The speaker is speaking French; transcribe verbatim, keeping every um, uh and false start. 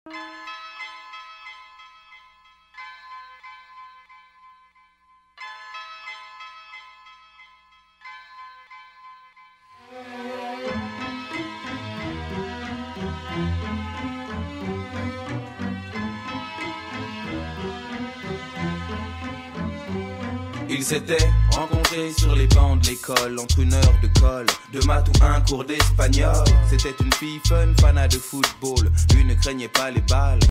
Ils s'étaient rencontrés sur les bancs de l'école, entre une heure de colle, de maths ou un cours d'espagnol. C'était une fille fun, fanat de football, lui ne craignait pas les balles.